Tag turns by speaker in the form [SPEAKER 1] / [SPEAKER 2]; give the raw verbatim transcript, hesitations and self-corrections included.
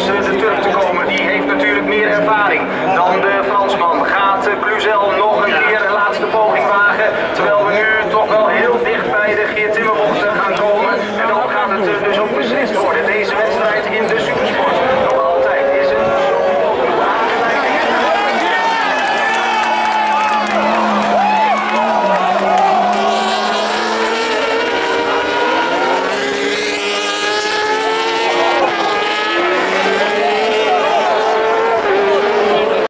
[SPEAKER 1] langs de Turk te komen. Die heeft natuurlijk meer ervaring dan de Fransman. Gaat Cluzel